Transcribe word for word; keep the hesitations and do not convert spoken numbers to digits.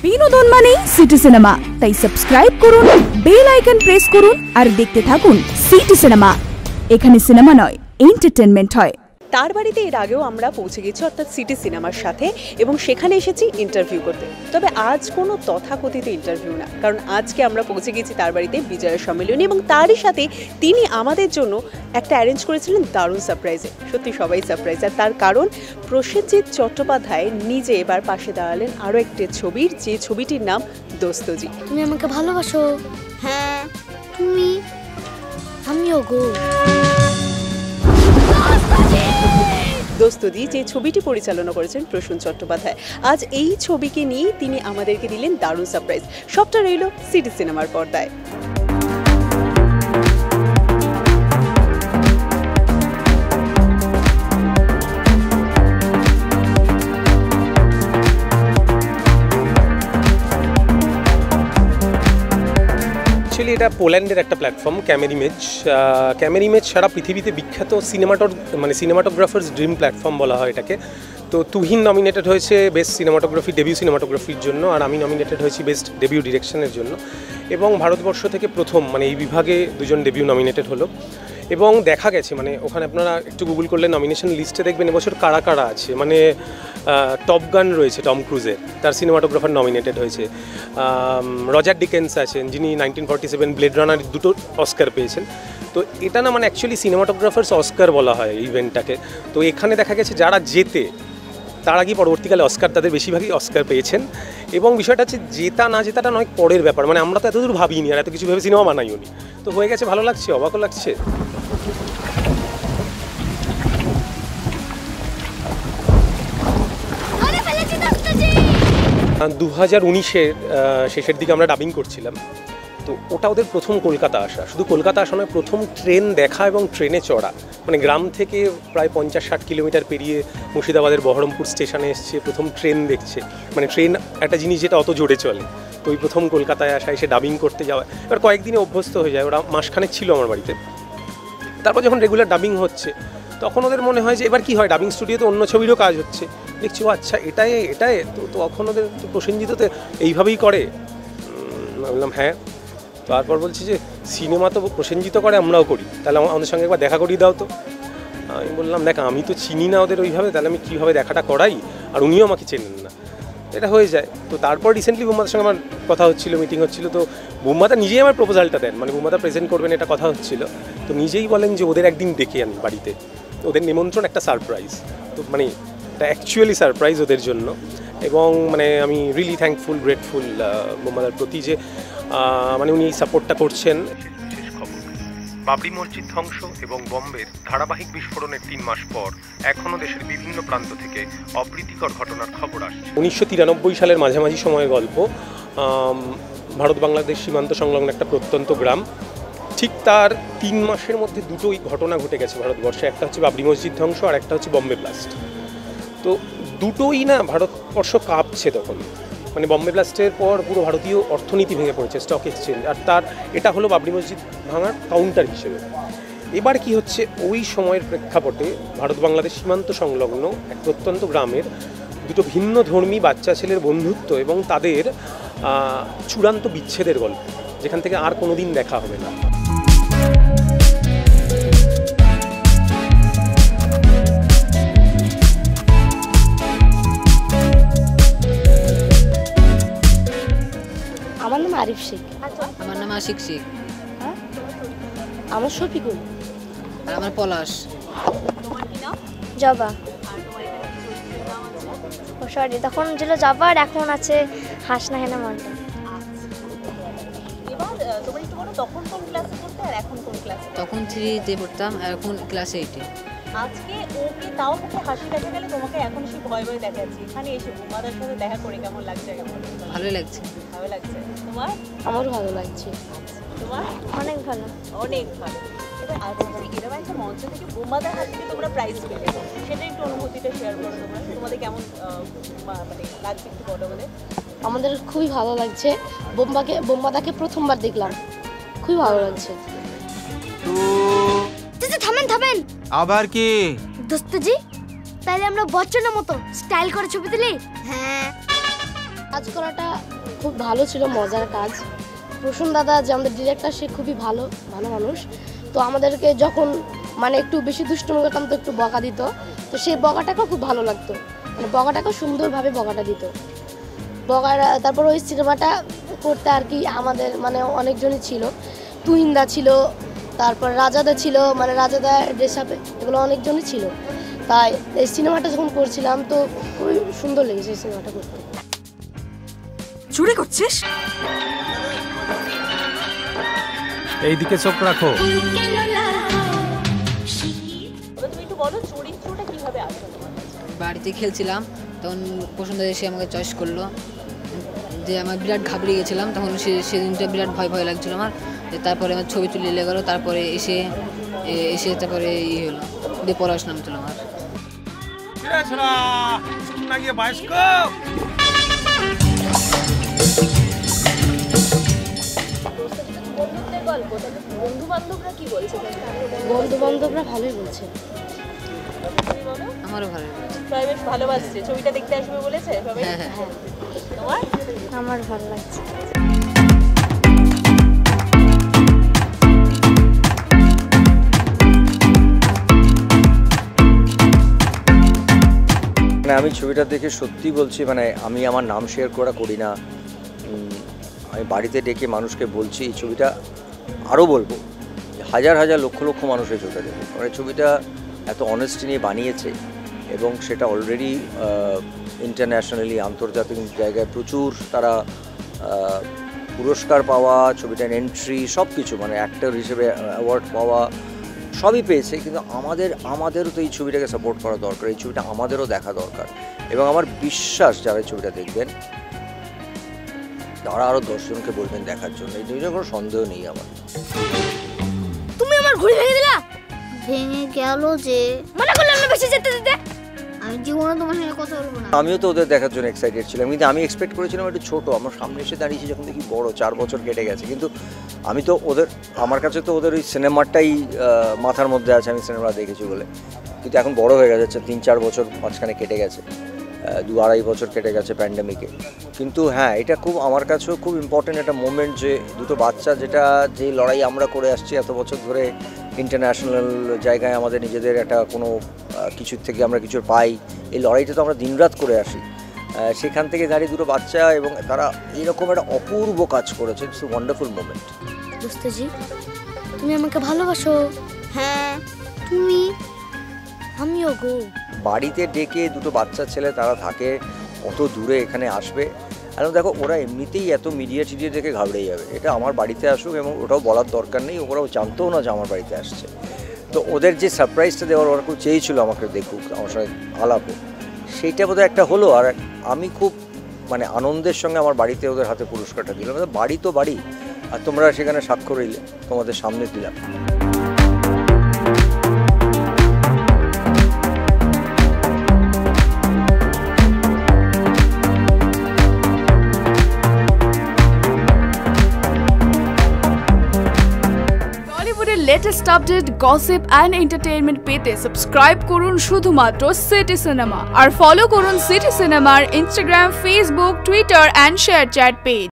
বিনোদন মানেই city cinema, তাই সাবস্ক্রাইব করুন, বেল আইকন প্রেস করুন আর দেখতে থাকুন সিটি সিনেমা। এখানে সিনেমা নয়, এন্টারটেইনমেন্ট হয়। তার বাড়িতে এর আগেও আমরা পৌঁছে গেছি অর্থাৎ সিটি সিনেমার সাথে, এবং সেখানে এসেছি ইন্টারভিউ করতে। তবে আজ কোনো তথাকথিত ইন্টারভিউ না, কারণ আজকে আমরা পৌঁছে গেছি তার বাড়িতে বিজয়া সম্মিলনী, এবং তারই সাথে তিনি আমাদের জন্য একটা অ্যারেঞ্জ করেছিলেন দারুণ সারপ্রাইজে। সত্যি সবাই সারপ্রাইজ, আর তার কারণ প্রসেনজিৎ চট্টোপাধ্যায় নিজে এবার পাশে দাঁড়ালেন আরও একটি ছবির, যে ছবিটির নাম দোস্তজি। তুমি আমাকে ভালোবাসো? হ্যাঁ। তুমি? আমিও গো। দোস্তজি, যে ছবিটি পরিচালনা করেছেন প্রসূন চট্টোপাধ্যায়, আজ এই ছবিকে নিয়ে তিনি আমাদেরকে দিলেন দারুণ সারপ্রাইজ। সবটা রইল সিটি সিনেমার পর্দায়। অ্যাকচুয়ালি এটা পোল্যান্ডের একটা প্ল্যাটফর্ম, ক্যামেরিমেজ। ক্যামেরিমেজ সারা পৃথিবীতে বিখ্যাত সিনেমাটোর মানে সিনেমাটোগ্রাফার্স ড্রিম প্ল্যাটফর্ম বলা হয় এটাকে। তো তুহিন নমিনেটেড হয়েছে বেস্ট সিনেমাটোগ্রাফি, ডেবিউ সিনেমাটোগ্রাফির জন্য, আর আমি নমিনেটেড হয়েছি বেস্ট ডেবিউ ডিরেকশনের জন্য। এবং ভারতবর্ষ থেকে প্রথম মানে এই বিভাগে দুজন ডেবিউ নমিনেটেড হলো। এবং দেখা গেছে মানে ওখানে আপনারা একটু গুগল করলে নমিনেশন লিস্টে দেখবেন এবছর কারা কারা আছে। মানে টপ গান রয়েছে টম ক্রুজের, তার সিনেমাটোগ্রাফার নমিনেটেড হয়েছে। রজার ডিকেন্স আছেন, যিনি nineteen forty seven blade runner দুটো অস্কার পেয়েছেন। তো এটা না মানে অ্যাকচুয়ালি সিনেমাটোগ্রাফার্স অস্কার বলা হয় ইভেন্টটাকে। তো এখানে দেখা গেছে যারা জেতে তারা কি পরবর্তীকালে অস্কার, তাদের বেশিরভাগই অস্কার পেয়েছেন। এবং বিষয়টা হচ্ছে জেতা না জেতাটা নয় পরের ব্যাপার, মানে আমরা তো এতদূর ভাবিনি আর এত কিছু ভেবে সিনেমা বানাইও নি। তো হয়ে গেছে, ভালো লাগছে, অবাকও লাগছে। দু হাজার উনিশের শেষের দিকে আমরা ডাবিং করছিলাম, তো ওটা ওদের প্রথম কলকাতা আসা। শুধু কলকাতা আসা নয়, প্রথম ট্রেন দেখা এবং ট্রেনে চড়া। মানে গ্রাম থেকে প্রায় পঞ্চাশ ষাট কিলোমিটার পেরিয়ে মুর্শিদাবাদের বহরমপুর স্টেশনে এসছে, প্রথম ট্রেন দেখছে। মানে ট্রেন একটা জিনিস যেটা অত জোরে চলে। তো ওই প্রথম কলকাতায় আসা, এসে ডাবিং করতে যাওয়া, এবার কয়েকদিনে অভ্যস্ত হয়ে যায়। ওরা মাসখানেক ছিল আমার বাড়িতে। তারপর যখন রেগুলার ডাবিং হচ্ছে তখন ওদের মনে হয় যে এবার কী হয়, ডাবিং স্টুডিওতে অন্য ছবিরও কাজ হচ্ছে, দেখছি ও আচ্ছা এটাই এটাই তো তখন ওদের প্রসেনজিৎতে এইভাবেই করে। বললাম হ্যাঁ। তারপর বলছি যে সিনেমা তো প্রসেনজিৎ করে, আমরাও করি, তাহলে আমাদের সঙ্গে একবার দেখা করিয়ে দাও তো। আমি বললাম দেখ আমি তো চিনি না ওদের ওইভাবে, তাহলে আমি কীভাবে দেখাটা করাই, আর উনিও আমাকে চেনেন না, এটা হয়ে যায়। তো তারপর রিসেন্টলি বুম্বাদার সঙ্গে আমার কথা হচ্ছিলো, মিটিং হচ্ছিলো। তো বুম্বাদা নিজেই আমার প্রপোজালটা দেন, মানে বুম্বাদা প্রেজেন্ট করবেন এটা কথা হচ্ছিলো। তো নিজেই বলেন যে ওদের একদিন ডেকে আন বাড়িতে, ওদের নিমন্ত্রণ একটা সারপ্রাইজ। তো মানে এটা অ্যাকচুয়ালি সারপ্রাইজ ওদের জন্য। এবং মানে আমি রিয়েলি থ্যাঙ্কফুল, গ্রেটফুল বুম্বাদার প্রতি যে মানে উনি এই সাপোর্টটা করছেন। শেষ খবর, বাবরি মসজিদ ধ্বংস এবং বম্বের ধারাবাহিক বিস্ফোরণের তিন মাস পর এখনও দেশের বিভিন্ন প্রান্ত থেকে অপ্রীতিকর ঘটনার খবর আসছে। উনিশশো তিরানব্বই সালের মাঝামাঝি সময়ের গল্প। ভারত বাংলাদেশ সীমান্ত সংলগ্ন একটা প্রত্যন্ত গ্রাম। ঠিক তার তিন মাসের মধ্যে দুটোই ঘটনা ঘটে গেছে ভারতবর্ষে। একটা হচ্ছে বাবরি মসজিদ ধ্বংস, আর একটা হচ্ছে বম্বে ব্লাস্ট। তো দুটোই না ভারতবর্ষ কাঁপছে তখন। মানে বম্বে ব্লাস্টের পর পুরো ভারতীয় অর্থনীতি ভেঙে পড়েছে, স্টক এক্সচেঞ্জ, আর তার এটা হলো বাবরি মসজিদ ভাঙার কাউন্টার হিসেবে। এবার কি হচ্ছে, ওই সময়ের প্রেক্ষাপটে ভারত বাংলাদেশ সীমান্ত সংলগ্ন এক প্রত্যন্ত গ্রামের দুটো ভিন্ন ধর্মী বাচ্চা ছেলের বন্ধুত্ব এবং তাদের চূড়ান্ত বিচ্ছেদের গল্প, যেখান থেকে আর কোনো দিন দেখা হবে না। আমার নাম আরিফ শেখ। আমার নাম আশিক শেখ। হ্যাঁ, আমার শফিকুল। আর আমার পলাশ। জবা। ও সরি, তখন ছিল জবা, আর এখন আছে হাসনা হেনা মান্টা। এবার তোমরা একটু বলো, তখন কোন ক্লাসে পড়তে আর এখন কোন ক্লাসে? তখন থ্রিতে পড়তাম, আর এখন ক্লাস এইটে। আজকে ওকে তাও মুখে হাসি দেখা গেলে, তোমাকে এখন সে ভয় ভয় দেখাচ্ছি। এখানে এসে বুম্বাদার সাথে দেখা করে কেমন লাগছে? কেমন ভালোই লাগছে। ভালো লাগছে। তোমার? আমারও ভালো লাগছে। তোমার? অনেক ভালো, অনেক ভালো। এবার আজকে এরকম একটা মঞ্চ থেকে বুম্বাদার হাত থেকে তোমরা প্রাইজ পেলে, সেটা একটু অনুভূতিটা শেয়ার করো। তোমরা তোমাদের কেমন মানে লাগছে একটু বলো বলে। আমাদের খুবই ভালো লাগছে। বোম্বাকে বোম্বাদাকে প্রথমবার দেখলাম, খুবই ভালো লাগছে। থামেন থামেন, আবার কি? দোস্তজি, তাইলে আমরা বচ্চনের মতো স্টাইল করে ছবি তুলি। হ্যাঁ, কাজ করাটা খুব ভালো ছিল, মজার কাজ। প্রসূন দাদা যে আমাদের ডিরেক্টর, সে খুবই ভালো ভালো মানুষ। তো আমাদেরকে যখন মানে একটু বেশি দুষ্টুমি করতাম তো একটু বকা দিত, তো সেই বকাটাকেও খুব ভালো লাগতো, মানে বকাটাকেও সুন্দরভাবে বকাটা দিত বকাটা। তারপর ওই সিনেমাটা করতে আর কি আমাদের মানে অনেকজনই ছিল, তুহিন্দা ছিল, তারপর রাজাদা ছিল, মানে রাজাদা ড্রেস আপে এগুলো অনেকজনই ছিল। তাই এই সিনেমাটা যখন করছিলাম তো খুবই সুন্দর লেগেছে এই সিনেমাটা করতে। চুরি করছিস? এইদিকে চোখ রাখো। বাড়িতে খেলছিলাম তখন পছন্দ এসে আমাকে চয়েস করলো, যে আমার বিরাট ঘাবড়ে গেছিলাম তখন। সে সেদিনটা বিরাট ভয় ভয় লাগছিল আমার। তারপরে আমার ছবি তুলে লেগে গেলো, তারপরে এসে এসে তারপরে ই হলো, দিয়ে পড়াশোনা নামছিল আমার। বন্ধু বান্ধবরা ভালোই বলছে, আমারও ভালো লাগছে। সবাই বেশ ভালোবাসছে, ছবিটা দেখতে আসবে বলেছে সবাই। হ্যাঁ হ্যাঁ, তোমার? আমার ভালো লাগছে। মানে আমি ছবিটা দেখে সত্যি বলছি, মানে আমি আমার নাম শেয়ার করা করি না, আমি বাড়িতে ডেকে মানুষকে বলছি এই ছবিটা আরও বলবো, হাজার হাজার লক্ষ লক্ষ মানুষ এই ছবিটা দেখবে। মানে ছবিটা এত অনেস্টি নিয়ে বানিয়েছে এবং সেটা অলরেডি ইন্টারন্যাশনালি আন্তর্জাতিক জায়গায় প্রচুর তারা পুরস্কার পাওয়া, ছবিটার এন্ট্রি সব কিছু, মানে অ্যাক্টর হিসেবে অ্যাওয়ার্ড পাওয়া সবই পেয়েছে। কিন্তু আমাদের আমাদেরও তো এই ছবিটাকে সাপোর্ট করা দরকার, এই ছবিটা আমাদেরও দেখা দরকার। এবং আমার বিশ্বাস যারা এই ছবিটা দেখবেন তারা আরও দশজনকে বলবেন দেখার জন্য, এই দুইটা কোনো সন্দেহ নেই আমার। তুমি আমার ঘড়ি ভেঙে দিলা। ভেঙে গেল যে মনে করলাম না বেশি যেতে দিতে। আমি জীবনে তোমার সঙ্গে কথা বলবো না। আমিও তো ওদের দেখার জন্য এক্সাইটেড ছিলাম, কিন্তু আমি এক্সপেক্ট করেছিলাম একটু ছোটো। আমার সামনে এসে দাঁড়িয়েছি যখন দেখি বড়, চার বছর কেটে গেছে। কিন্তু আমি তো ওদের, আমার কাছে তো ওদের ওই সিনেমাটাই মাথার মধ্যে আছে, আমি সিনেমা দেখেছি বলে। কিন্তু এখন বড় হয়ে গেছে, তিন চার বছর মাঝখানে কেটে গেছে, দু আড়াই বছর কেটে গেছে প্যান্ডেমিকে। কিন্তু হ্যাঁ, এটা খুব আমার কাছেও খুব ইম্পর্টেন্ট একটা মোমেন্ট, যে দুটো বাচ্চা যেটা যে লড়াই আমরা করে আসছি এত বছর ধরে, ইন্টারন্যাশনাল জায়গায় আমাদের নিজেদের একটা কোনো কিছুর থেকে আমরা কিছু পাই, এই লড়াইটা তো আমরা দিনরাত করে আসি। সেখান থেকে দাঁড়িয়ে দুটো বাচ্চা এবং তারা এরকম একটা অপূর্ব কাজ করেছে। It's a wonderful moment. দোস্তজি, তুমি আমাকে ভালোবাসো? হ্যাঁ, তুমি? আমিও গো। বাড়িতে ডেকে দুটো বাচ্চা ছেলে তারা থাকে, অত দূরে এখানে আসবে। আর দেখো, ওরা এমনিতেই এত মিডিয়া টিডিয়া দেখে ঘাবড়ে যাবে, এটা আমার বাড়িতে আসুক, এবং ওটাও বলার দরকার নেই, ওরাও জানতেও না যে আমার বাড়িতে আসছে। তো ওদের যে সারপ্রাইজটা দেওয়ার ওরা খুব চেয়েছিল আমাকে দেখুক, আমার সঙ্গে আলাপ হোক, সেইটা বোধহয় একটা হলো। আর আমি খুব মানে আনন্দের সঙ্গে আমার বাড়িতে ওদের হাতে পুরস্কারটা দিলাম। বাড়ি তো বাড়ি, আর তোমরা সেখানে স্বাক্ষর রইলে, তোমাদের সামনে দিলাম। Latest update, gossip and entertainment পেতে সাবস্ক্রাইব করুন শুধুমাত্র সিটি সিনেমা, আর ফলো করুন সিটি সিনেমার Instagram, Facebook, Twitter and ShareChat page.